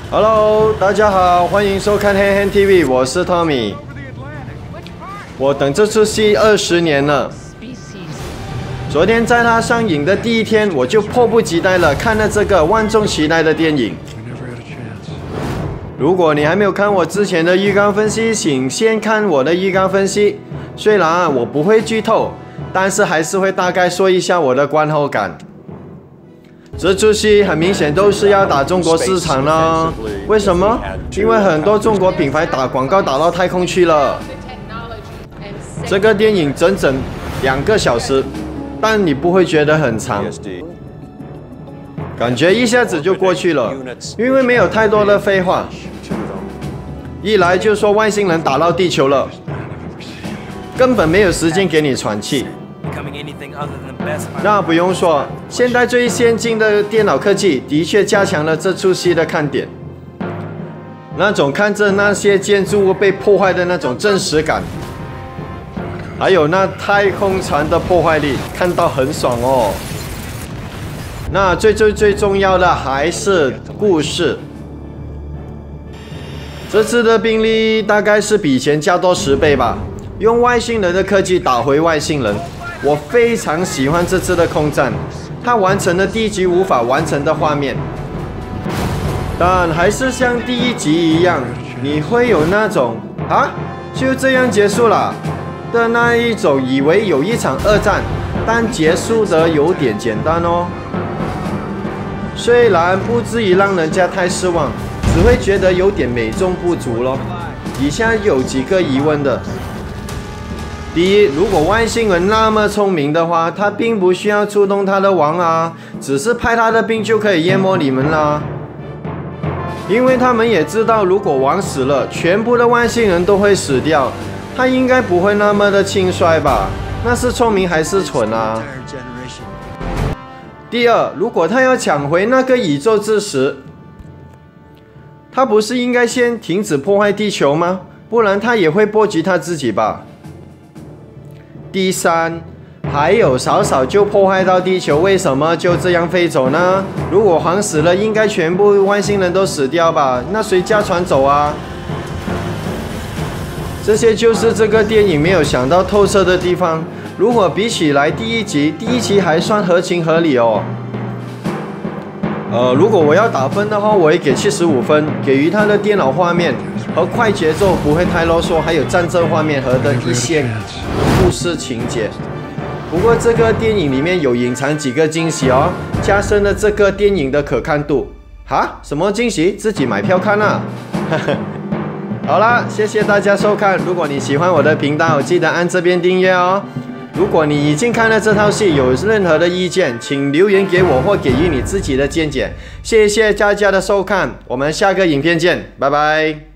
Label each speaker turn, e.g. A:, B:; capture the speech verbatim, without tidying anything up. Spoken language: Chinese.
A: Hello， 大家好，欢迎收看黑黑 T V， 我是 Tommy。我等这出戏二十年了。昨天在它上映的第一天，我就迫不及待了看了这个万众期待的电影。如果你还没有看我之前的预告分析，请先看我的预告分析。虽然我不会剧透，但是还是会大概说一下我的观后感。 这出戏很明显都是要打中国市场了，为什么？因为很多中国品牌打广告打到太空去了。这个电影整整两个小时，但你不会觉得很长，感觉一下子就过去了，因为没有太多的废话。一来就说外星人打到地球了，根本没有时间给你喘气。 那不用说，现代最先进的电脑科技的确加强了这出戏的看点。那种看着那些建筑物被破坏的那种真实感，还有那太空船的破坏力，看到很爽哦。那最最最重要的还是故事。这次的兵力大概是比以前加多十倍吧，用外星人的科技打回外星人。 我非常喜欢这次的空战，它完成了第一集无法完成的画面，但还是像第一集一样，你会有那种啊就这样结束了的那一种，以为有一场二战，但结束的有点简单哦。虽然不至于让人家太失望，只会觉得有点美中不足咯。以下有几个疑问的。 第一，如果外星人那么聪明的话，他并不需要出动他的王啊，只是派他的兵就可以淹没你们啦。因为他们也知道，如果王死了，全部的外星人都会死掉，他应该不会那么的轻率吧？那是聪明还是蠢啊？第二，如果他要抢回那个宇宙之石，他不是应该先停止破坏地球吗？不然他也会波及他自己吧？ 第三，还有少少就破坏到地球，为什么就这样飞走呢？如果黄死了，应该全部外星人都死掉吧？那谁驾船走啊？这些就是这个电影没有想到透彻的地方。如果比起来第一集，第一集还算合情合理哦。呃，如果我要打分的话，我会给七十五分，给予它的电脑画面和快节奏不会太啰嗦，还有战争画面和的一些故事情节。不过这个电影里面有隐藏几个惊喜哦，加深了这个电影的可看度。哈？什么惊喜？自己买票看啊！好啦，谢谢大家收看。如果你喜欢我的频道，记得按这边订阅哦。 如果你已经看了这套戏，有任何的意见，请留言给我或给予你自己的见解。谢谢大家的收看，我们下个影片见，拜拜。